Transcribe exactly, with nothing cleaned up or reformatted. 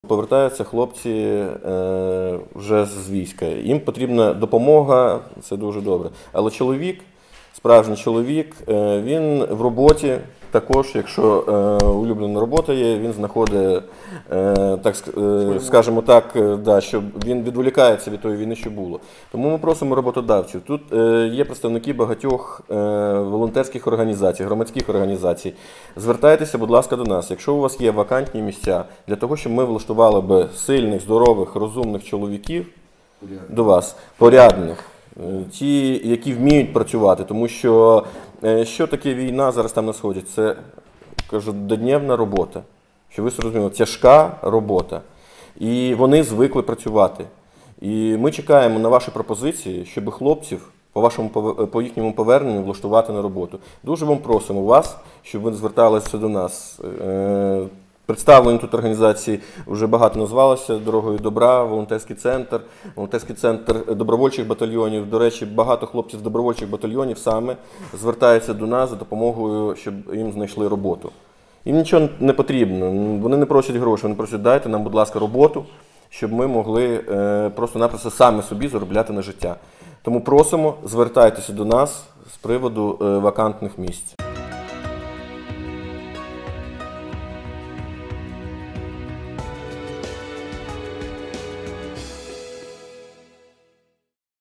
Повертаються хлопці е, вже з війська. Їм потрібна допомога, це дуже добре. Але чоловік, справжній чоловік, е, він в роботі також, якщо е, улюблена робота є, він знаходить, е, так е, скажімо так, е, да, щоб він відволікається від тої війни, що було. Тому ми просимо роботодавців. Тут е, є представники багатьох е, волонтерських організацій, громадських організацій. Звертайтеся, будь ласка, до нас. Якщо у вас є вакантні місця, для того, щоб ми влаштували би сильних, здорових, розумних чоловіків порядних. До вас, порядних. Ті, які вміють працювати, тому що що таке війна зараз там на Сході? Це, кажу, додневна робота, що ви зрозуміли, тяжка робота. І вони звикли працювати. І ми чекаємо на ваші пропозиції, щоб хлопців по, вашому, по їхньому поверненню влаштувати на роботу. Дуже вам просимо вас, щоб ви зверталися до нас. Представлені тут організації вже багато назвалося «Дорогою добра», волонтерський центр, волонтерський центр добровольчих батальйонів. До речі, багато хлопців з добровольчих батальйонів саме звертаються до нас за допомогою, щоб їм знайшли роботу. Їм нічого не потрібно, вони не просять грошей, вони просять дайте нам, будь ласка, роботу, щоб ми могли просто-напросто самі собі заробляти на життя. Тому просимо, звертайтеся до нас з приводу вакантних місць.